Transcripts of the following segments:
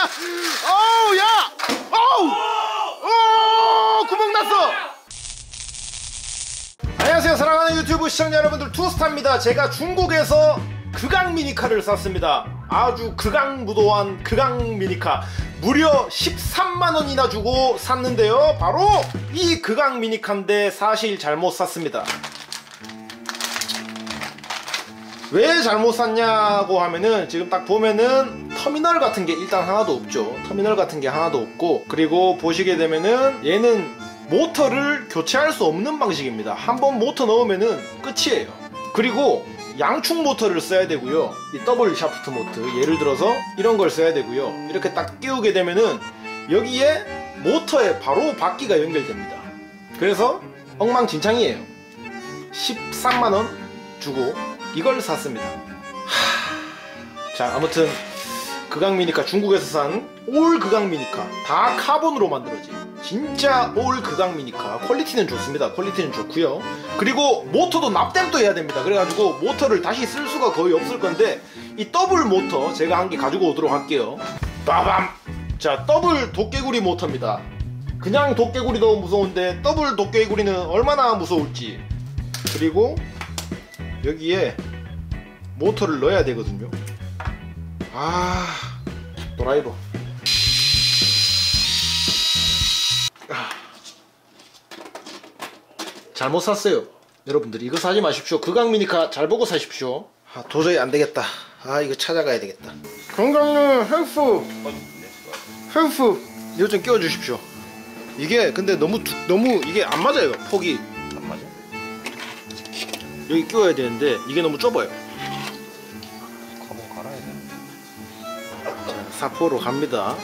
어우 야! 어우! 구멍 났어! 안녕하세요 사랑하는 유튜브 시청자 여러분들, 투스타입니다. 제가 중국에서 극강 미니카를 샀습니다. 아주 극강무도한 극강 미니카, 무려 13만원이나 주고 샀는데요, 바로 이 극강 미니카인데 사실 잘못 샀습니다. 왜 잘못 샀냐고 하면은, 지금 딱 보면은 터미널 같은 게 일단 하나도 없죠. 터미널 같은 게 하나도 없고, 그리고 보시게 되면은 얘는 모터를 교체할 수 없는 방식입니다. 한번 모터 넣으면은 끝이에요. 그리고 양축 모터를 써야 되고요. 이 더블 샤프트 모터, 예를 들어서 이런 걸 써야 되고요. 이렇게 딱 끼우게 되면은 여기에 모터에 바로 바퀴가 연결됩니다. 그래서 엉망진창이에요. 13만원 주고 이걸 샀습니다. 자, 아무튼 극강 미니카, 중국에서 산 올 극강 미니카, 다 카본으로 만들어진 진짜 올 극강 미니카. 퀄리티는 좋습니다. 퀄리티는 좋고요. 그리고 모터도 납땜도 해야 됩니다. 그래가지고 모터를 다시 쓸 수가 거의 없을 건데, 이 더블 모터 제가 한 개 가지고 오도록 할게요. 빠밤! 자, 더블 도깨구리 모터입니다. 그냥 도깨구리도 무서운데 더블 도깨구리는 얼마나 무서울지. 그리고 여기에 모터를 넣어야 되거든요. 도라이버. 잘못 샀어요. 여러분들 이거 사지 마십시오. 극강 미니카 잘 보고 사십시오. 도저히 안 되겠다. 이거 찾아가야 되겠다. 건강은 헬프 이거 좀 끼워 주십시오. 이게 근데 너무 이게 안 맞아요. 폭이 안 맞아. 여기 끼워야 되는데 이게 너무 좁아요. 가본 갈아야 돼. 자, 사포로 갑니다.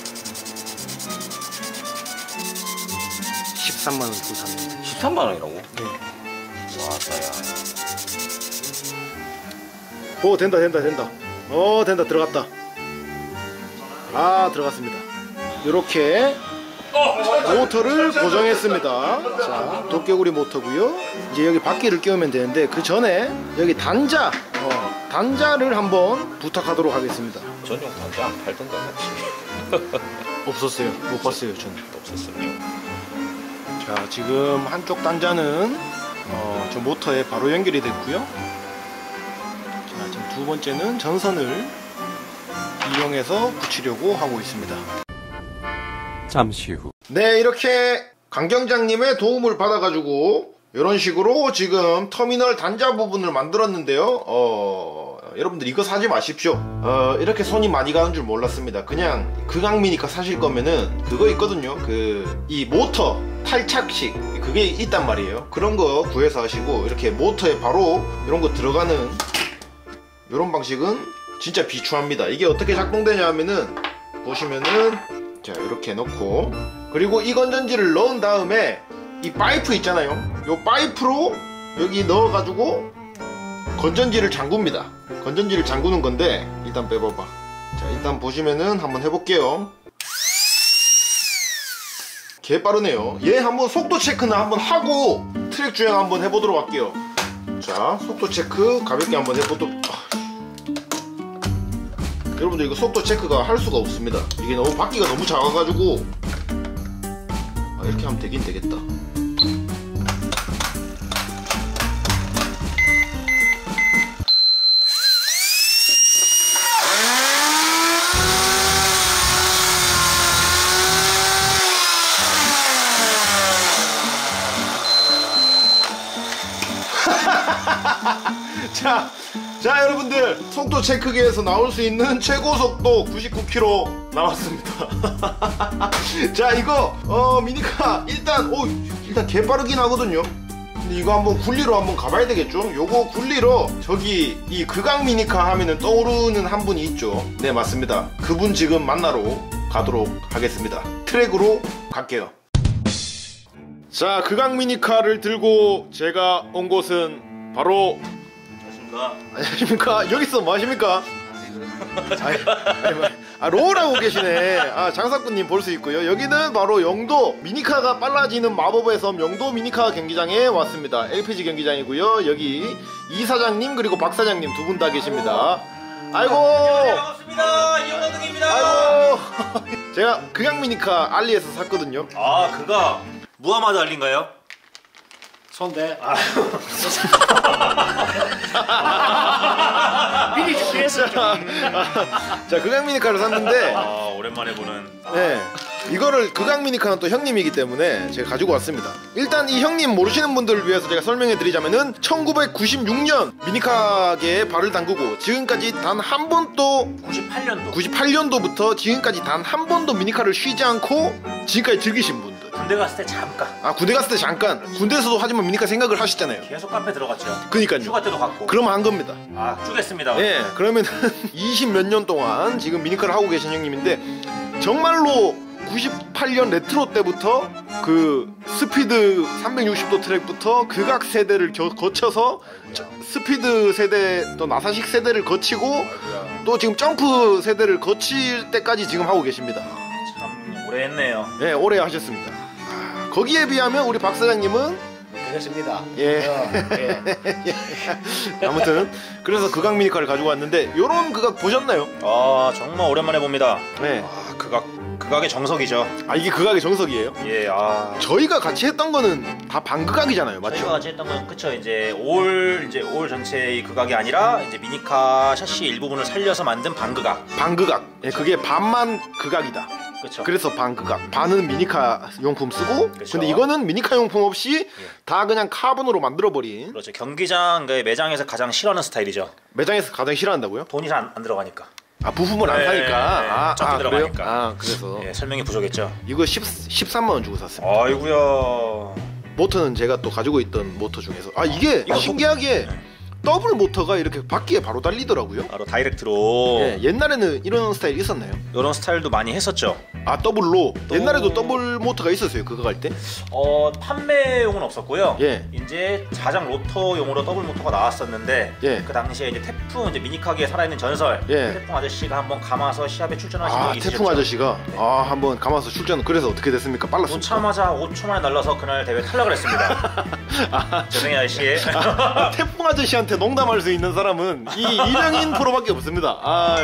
13만원 주고 샀는데. 13만원이라고? 네. 와싸야. 오, 된다. 된다. 들어갔다. 들어갔습니다. 이렇게 모터를 고정했습니다. 자, 도깨구리 모터고요. 이제 여기 바퀴를 끼우면 되는데, 그 전에 여기 단자를 한번 부탁하도록 하겠습니다. 전용 단자 안 팔던데 같이. 없었어요. 못 봤어요. 저는 없었어요. 자, 지금 한쪽 단자는 저 모터에 바로 연결이 됐고요. 자, 지금 두 번째는 전선을 이용해서 붙이려고 하고 있습니다. 잠시 후. 네, 이렇게 강경장님의 도움을 받아가지고 이런 식으로 지금 터미널 단자 부분을 만들었는데요. 여러분들 이거 사지 마십시오. 이렇게 손이 많이 가는 줄 몰랐습니다. 그냥 극강 미니카 사실 거면은 그거 있거든요. 이 모터 탈착식, 그게 있단 말이에요. 그런 거 구해서 하시고, 이렇게 모터에 바로 이런 거 들어가는 이런 방식은 진짜 비추합니다. 이게 어떻게 작동되냐 하면은, 보시면은 자, 이렇게 넣고, 그리고 이 건전지를 넣은 다음에 이 파이프 있잖아요. 요 파이프로 여기 넣어가지고 건전지를 잠굽니다. 건전지를 잠그는 건데, 일단 빼봐봐. 자, 일단 보시면은 한번 해볼게요. 개 빠르네요. 얘 한번 속도 체크는 한번 하고 트랙 주행 한번 해보도록 할게요. 자, 속도 체크 가볍게 한번 해보도록. 여러분들 이거 속도 체크가 할 수가 없습니다. 이게 너무 바퀴가 너무 작아가지고. 이렇게 하면 되긴 되겠다. 자, 여러분들 속도 체크기에서 나올 수 있는 최고 속도 99km 나왔습니다. 자, 이거 미니카 일단 개빠르긴 하거든요. 근데 이거 한번 굴리러 한번 가봐야 되겠죠? 요거 굴리러 저기 이 극강 미니카 하면은 떠오르는 한 분이 있죠. 네, 맞습니다. 그분 지금 만나러 가도록 하겠습니다. 트랙으로 갈게요. 자, 극강 미니카를 들고 제가 온 곳은 바로, 안녕하십니까? 여기서 뭐 하십니까? 로우라고 계시네. 장사꾼님 볼 수 있고요. 여기는 바로 영도 미니카가 빨라지는 마법의 섬 영도 미니카 경기장에 왔습니다. LPG 경기장이고요. 여기 이사장님 그리고 박사장님 두 분 다 계십니다. 아이고, 반갑습니다. 이영호등입니다. 아이고, 제가 극악 미니카 알리에서 샀거든요. 아 그가 무하마드 알린가요? 손대. 미리 준비했어. 자, 극악 미니카를 샀는데 아 오랜만에 보는. 네, 이거를 극악 미니카는 또 형님이기 때문에 제가 가지고 왔습니다. 일단 이 형님 모르시는 분들을 위해서 제가 설명해 드리자면은 1996년 미니카계에 발을 담그고 지금까지 단 한 번도 98년도부터 지금까지 단 한 번도 미니카를 쉬지 않고 지금까지 즐기신 분들. 군대 갔을 때 잠깐. 아 군대 갔을 때 잠깐. 군대에서도 하지만 미니카 생각을 하셨잖아요. 계속 카페 들어갔죠. 그니까요. 휴가 때도 갔고. 그러면 한 겁니다. 아 쪼겠습니다. 예, 그러면 20 몇 년 동안 지금 미니카를 하고 계신 형님인데 정말로 98년 레트로 때부터 그 스피드 360도 트랙부터 극악 세대를 거쳐서 스피드 세대 또 나사식 세대를 거치고 또 지금 점프 세대를 거칠 때까지 지금 하고 계십니다. 참 오래 했네요. 예, 오래 하셨습니다. 거기에 비하면 우리 박 사장님은 그렇습니다. 예. 아무튼 그래서 극악 미니카를 가지고 왔는데 요런 극악 보셨나요? 아 정말 오랜만에 봅니다. 네. 아 극악의 정석이죠. 아 이게 극악의 정석이에요? 예. 아 저희가 같이 했던 거는 다 반극악이잖아요, 맞죠? 저희가 같이 했던 건 그쵸. 이제 올 전체의 극악이 아니라 이제 미니카 샤시 일부분을 살려서 만든 반극악. 반극악. 예, 그게 반만 극악이다. 그쵸. 그래서 반극악. 반은 미니카 용품 쓰고, 그쵸. 근데 이거는 미니카 용품 없이 다 그냥 카본으로 만들어버린. 그렇죠. 경기장 매장에서 가장 싫어하는 스타일이죠. 매장에서 가장 싫어한다고요? 돈이 잘 안 들어가니까. 아 부품을 안 네, 사니까. 네, 아, 점프 그래요? 들어가니까. 아 그래서 예, 설명이 부족했죠. 이거 13만 원 주고 샀습니다. 아이구야. 모터는 제가 또 가지고 있던 모터 중에서 이게 이거 신기하게 더블 모터가 이렇게 바퀴에 바로 달리더라고요. 바로 다이렉트로. 예, 옛날에는 이런 스타일 있었나요? 이런 스타일도 많이 했었죠. 아 더블로 또- 옛날에도 더블 모터가 있었어요 그거 갈 때? 판매용은 없었고요. 예. 이제 자장 로터용으로 더블 모터가 나왔었는데 예. 그 당시에 이제 태풍 이제 미니카기에 살아있는 전설 예. 태풍 아저씨가 한번 감아서 시합에 출전하신 적이 있으셨죠. 태풍 아저씨가 한번 감아서 출전. 그래서 어떻게 됐습니까? 빨랐습니다. 놓자마자 5초 만에 날라서 그날 대회 탈락을 했습니다. 죄송해요 아저씨. 태풍 아저씨한테 농담할 수 있는 사람은 이 이명인 프로밖에 없습니다.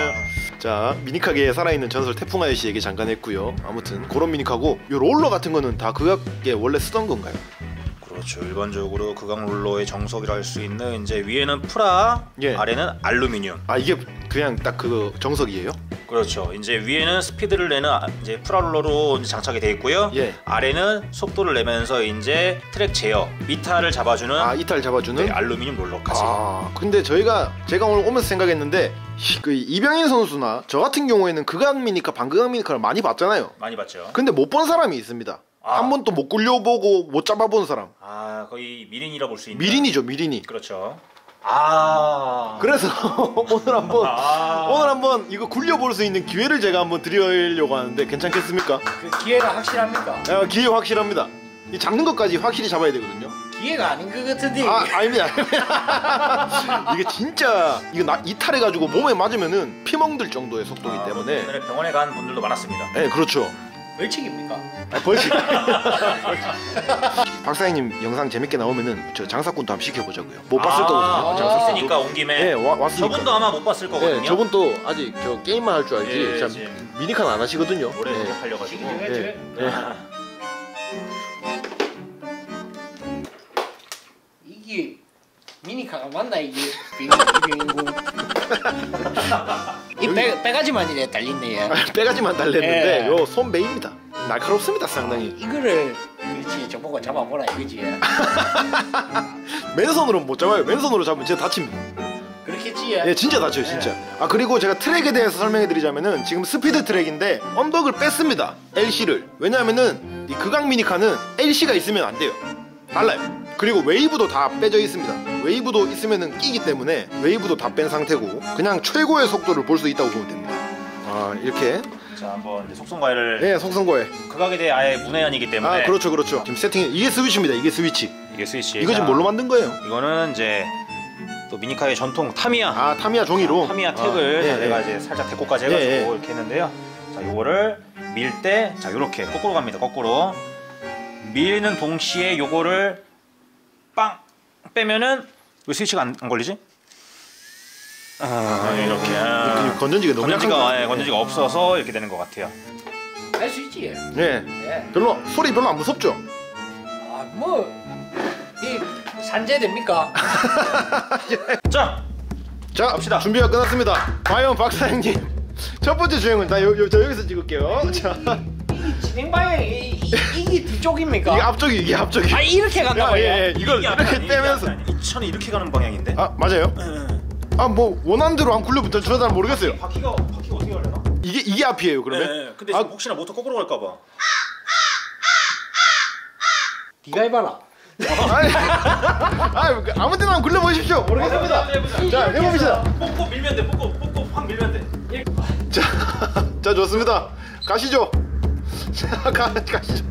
자 미니카계에 살아있는 전설 태풍 아저씨 얘기 잠깐 했고요. 아무튼 그런 미니카고 이 롤러 같은 거는 다 극악에 원래 쓰던 건가요? 그렇죠. 일반적으로 극악 롤러의 정석이라 할 수 있는 이제 위에는 프라, 예. 아래는 알루미늄. 이게 그냥 딱 그 정석이에요? 그렇죠. 이제 위에는 스피드를 내는 이제 프라 롤러로 이제 장착이 되어 있고요. 예. 아래는 속도를 내면서 이제 트랙 제어, 미타를 잡아주는 이탈 잡아주는? 네, 알루미늄 롤러까지. 근데 제가 오늘 오면서 생각했는데 그 이병인 선수나 저 같은 경우에는 극악 미니카 반극악 미니카를 많이 봤잖아요. 많이 봤죠. 근데 못 본 사람이 있습니다. 한 번도 못 굴려보고 못 잡아본 사람. 거의 미린이라 볼 수 있는. 미린이죠, 미린이. 그렇죠. 그래서 오늘 한번 이거 굴려볼 수 있는 기회를 제가 한번 드리려고 하는데 괜찮겠습니까? 그 기회가 확실합니까? 기회 확실합니다. 이 잡는 것까지 확실히 잡아야 되거든요. 기회가 아닌 것 같은데. 아닙니다. 이게 진짜 이탈해가지고 몸에 맞으면은 피멍들 정도의 속도이기 때문에. 오늘 병원에 간 분들도 많았습니다. 네, 그렇죠. 벌칙입니까? 벌칙. 박사님 영상 재밌게 나오면은 저 장사꾼도 한번 시켜보자고요. 못 봤을 거거든요. 장사꾼도. 있으니까 온 김에. 네, 왔으니까. 저분도 아마 못 봤을 거거든요. 네, 저분 또 아직 저 게임만 할 줄 알지. 예, 참 지금. 미니카는 안 하시거든요. 오래 네. 팔려가지고. 네. 네. 이게 미니카가 맞나 이게? 빙빙빙. 이 빼가지만 이래 달린네. 빼가지만 달랬는데 예. 요 손배입니다. 날카롭습니다 상당히. 이거를 그렇지 저보고 잡아보라 이거지. 맨손으로 못 잡아요. 맨손으로 잡으면 진짜 다칩니다. 그렇겠지. 예, 진짜 다쳐요, 진짜. 그리고 제가 트랙에 대해서 설명해드리자면은 지금 스피드 트랙인데 언덕을 뺐습니다. LC를. 왜냐하면은 이 극악 미니카는 LC가 있으면 안 돼요. 달라요. 그리고 웨이브도 다 빼져 있습니다. 웨이브도 있으면은 끼기 때문에 웨이브도 다 뺀 상태고 그냥 최고의 속도를 볼 수 있다고 보면 됩니다. 이렇게. 자, 한번 이제 속성과를. 네, 속성고에. 극악에 대해 아예 문외한이기 때문에. 그렇죠. 지금 세팅 이게 스위치입니다. 이게 스위치. 이게 스위치. 이거 지금 뭘로 만든 거예요? 이거는 이제 또 미니카의 전통 타미야. 타미야 종이로. 타미야 택을 예, 내가 예. 이제 살짝 데코까지 해가지고 예, 예. 이렇게 했는데요. 자, 요거를 밀 때, 자, 요렇게 거꾸로 갑니다. 거꾸로 밀는 동시에 요거를 빵 빼면은 왜 스위치가 안 걸리지? 이렇게. 건전지가 너무 약한 거 같아요. 건전지가 없어서 이렇게 되는 것 같아요. 할 수 있지. 예. 예. 별로 소리 별로 안 무섭죠? 아, 뭐 이 산재 됩니까? 자, 자, 갑시다. 준비가 끝났습니다. 과연 박사장님 첫 번째 주행은 저 여기서 찍을게요. 자, 이 진행 방향이 이게 뒤쪽입니까? 이게 앞쪽이 이게 앞쪽이. 아, 이렇게 간다고. 예, 이걸 이렇게 떼면서. 이 차는 이렇게 가는 방향인데. 아, 맞아요? 아, 뭐 원하는 대로 안 굴려붙어 저는 잘 모르겠어요. 바퀴가 어떻게 가려나? 이게 앞이에요, 그러면? 네. 근데 아, 혹시나 모터 거꾸로 갈까 봐. 네가 해봐라. 아니, 아무 데나 한번 굴려보십시오. 모르겠습니다. 자, 해봅시다. 뽑고 밀면 돼. 뽑고 확 밀면 돼. 자, 좋습니다. 가시죠. 자, 가시죠.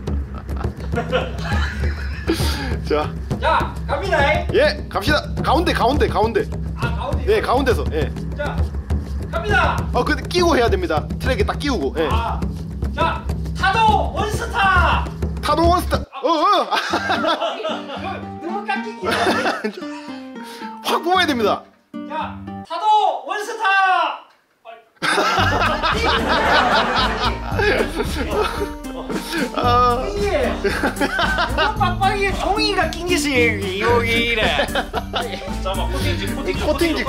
자, 자, 갑니다. 예, 갑시다. 가운데. 아, 가운데. 예, 가운데서. 예. 자, 갑니다. 근데 끼고 해야 됩니다. 트랙에 딱 끼우고. 예. 아, 자, 타도 원스타. 타도 원스타. 너무 깎이기야. 확 뽑아야 됩니다. 자, 타도 원스타. 이게 이거 빡빡이에 종이가 낑겼어요. 여기래. 잠깐만 코팅지.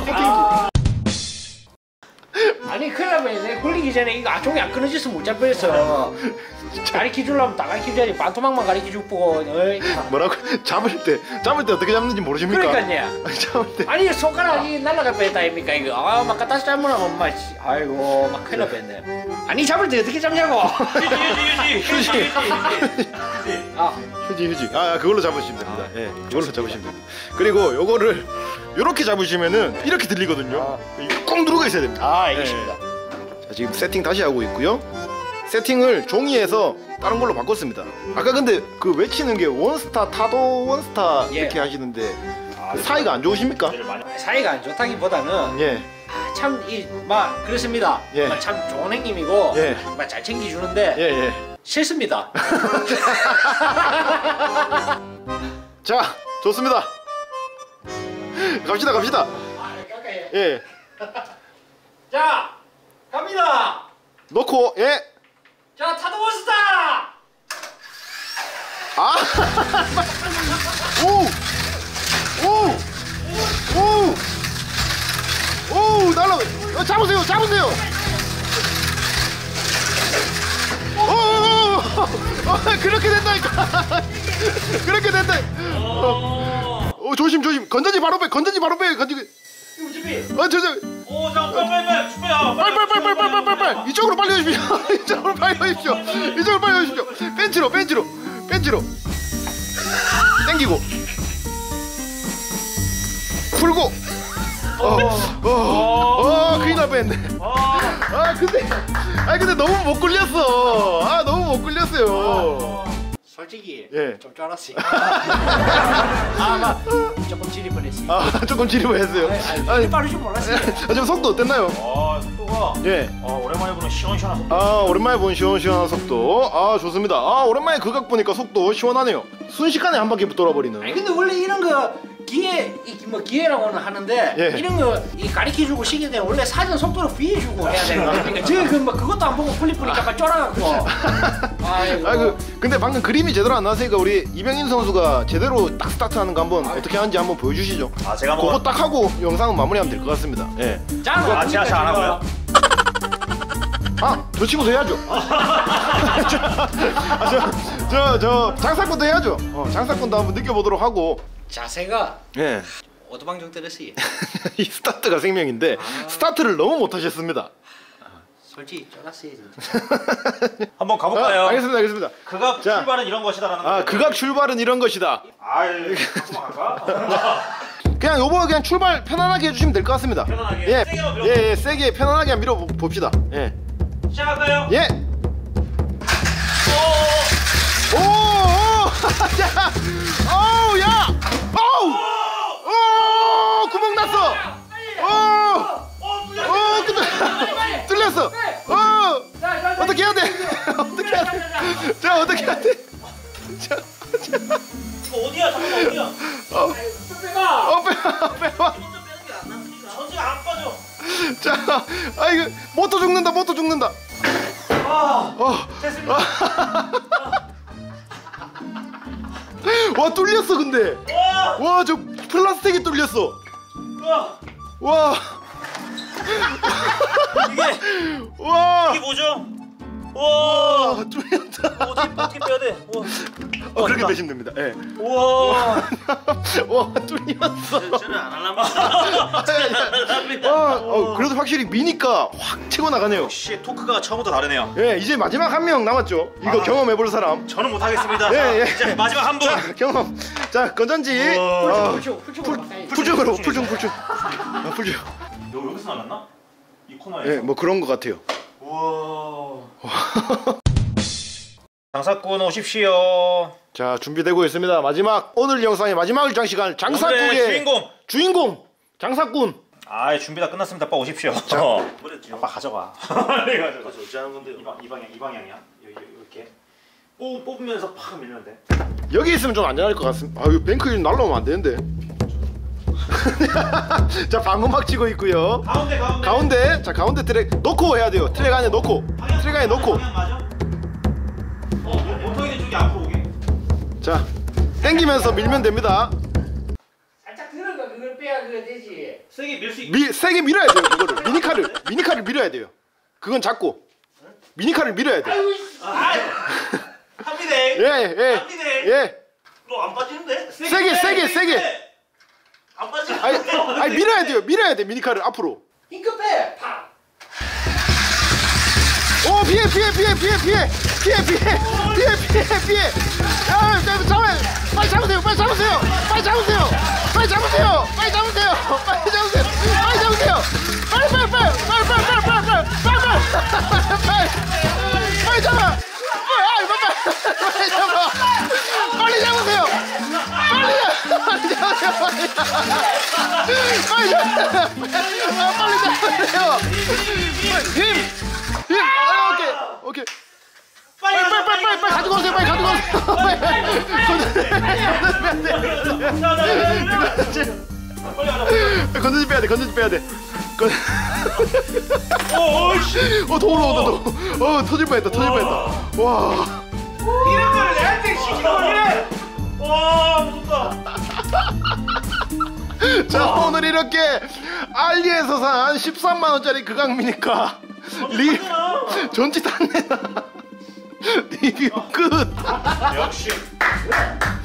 아니 큰일 나면 내 굴리기 전에 이거 종이 안 끊어졌으면 못 잡 뻔했어. 가르쳐 주려면 다 가르쳐 줘야지. 반토막만 가르쳐 주고. 뭐라고? 잡을 때 어떻게 잡는지 모르십니까? 그러니까요. 잡을 때. 아니 손가락이 날아갈 뻔했다 아닙니까 이거. 막 갖다 잘못하면 막 아이고 막 큰일 날 뻔했네. 아니 잡을 때 어떻게 잡냐고. 휴지. 아, 휴지. 그걸로 잡으시면 됩니다. 예, 그걸로 잡으시면 됩니다. 그리고 요거를 요렇게 잡으시면은 이렇게 들리거든요. 꼭 누르고 있어야 됩니다. 아 알겠습니다. 자, 지금 세팅 다시 하고 있고요. 세팅을 종이에서 다른 걸로 바꿨습니다. 아까 근데 그 외치는 게 원스타, 타도 원스타 예. 이렇게 하시는데 사이가 안 좋으십니까? 사이가 안 좋다기보다는 예. 참 막 그렇습니다. 예. 참 좋은 형님이고 예. 막 잘 챙겨주는데 예. 싫습니다. 자, 좋습니다. 갑시다. 예. 자, 갑니다. 놓고 예. 자, 타도 원스타. 오, 날라. 잡으세요. 그렇게 된다니까. 그렇게 된다. 조심. 건전지 바로 빼. 건전지. 오, 잠깐 빨리. 이쪽으로 빨리 오십시오. 벤치로. 당기고. 풀고. 큰일 날 뻔했네. 근데 너무 못 굴렸어. 너무 못 굴렸어요. 솔직히 예. 좀 쫄았어요. 막 조금 지리 뻔했어요. 조금 지리고 했어요. 아니 빠를 줄 몰랐어요. 지금 속도 어땠나요? 속도가 예. 오랜만에 보는 시원시원한 속도. 오랜만에 본 시원시원한 속도. 좋습니다. 오랜만에 극악 보니까 속도 시원하네요. 순식간에 한 바퀴 돌아버리는. 아니 근데 원래 이런 거 기회라고는 하는데 예. 이런 거 가르쳐주고 시킬 때는 원래 사전 속도를 비해주고 해야 되는 거 그러니까 저희 그것도 안 보고 풀리니까 막 쫄아갖고. 아이고. 근데 방금 그림이 제대로 안 나왔으니까 우리 이병인 선수가 제대로 딱 스타트하는 거 한번 어떻게 하는지 한번 보여주시죠. 제가 그거 딱 하고 영상은 마무리하면 될 것 같습니다. 예. 자, 제가 잘 안 하고요. 저 친구도 해야죠. 저 장사꾼도 해야죠. 장사꾼도 한번 느껴보도록 하고. 자세가 예. 오도방정 들었어요. 이 스타트가 생명인데 스타트를 너무 못하셨습니다. 솔직히 쫄았어요 진짜. 한번 가볼까요? 알겠습니다. 극악 자. 출발은 이런 것이다라는 거. 극악 출발은 이런 것이다. 한번 갈까? 그냥 요거 그냥 출발 편안하게 해주시면 될 것 같습니다. 편안하게? 세게 한번 밀어볼게요. 예, 세게 편안하게 한번 밀어봅시다. 예. 시작할까요? 예. 오, 자, 야, 구멍 났어. 뚫렸어. 어떻게 해야 돼? 자, 어떻게 해야 돼? 어디야? 잠깐만 어디야? 빼봐. 전지가 안 빠져. 자, 아 이거 모터 죽는다. 모터 죽는다. 됐습니다. 와 뚫렸어 근데. 와 저 플라스틱이 뚫렸어. 와. 와. 이게 뭐죠? 와. 뚫렸다. 어떻게 빼야 돼? 그렇게 빼시면 됩니다. 예. 우와. 와 뚫렸어. 저는 안 할랍니다. 그래도 확실히 미니까 확 치고 나가네요. 역시 토크가 처음부터 다르네요. 예, 이제 마지막 한 명 남았죠. 이거 경험해볼 사람. 저는 못하겠습니다. 예, 예. 자, 마지막 한 분. 자, 경험. 자, 건전지. 풀중으로, 풀중. 풀중. 여기서 나갔나? 이 코너에서. 예, 뭐 그런 것 같아요. 우와. 장사꾼 오십시오. 자, 준비되고 있습니다. 마지막 오늘 영상의 마지막 장시간 장사꾼의 주인공 장사꾼. 아, 준비 다 끝났습니다. 아빠 오십시오. 자, 아빠 가져가. 빨리 가져가. 어찌 하는 건데요? 이 방향이야. 이렇게. 뽑으면서 팍 밀면 돼. 여기 있으면 좀 안전할 것 같습니다. 아, 이거 뱅크 날라오면 안 되는데. 자, 방음막 치고 있고요. 가운데. 자, 가운데 트랙 놓고 해야 돼요. 트랙 안에 놓고. 트랙 안에 놓고. 맞아? 모터 있는 쪽이 앞으로 오게. 자, 당기면서 밀면 됩니다. 살짝 들어가 그걸 빼야 그게 되지. 세게 밀 수 있. 세게 밀어야 돼요. 그거를 미니카를 밀어야 돼요. 그건 잡고 미니카를 밀어야 돼. 합니다. 예. 너 안 빠지는데? 세게. 안 빠지. 아니 밀어야 돼요. 밀어야 돼 미니카를 앞으로. 힘껏 빼. 팍. 오 피해. 야, 잡아. 빨리 잡으세요. 오케이. 빨리 가지고 오세요. 건전지 빼야 돼. 더 올라온다. 터질 뻔했다. 와. 이런 걸 내한테 시키면 와, 무섭다. 자, 오늘 이렇게 알리에서 산 13만 원짜리 극악 미니카 전지 탔네. 리뷰 끝. 역시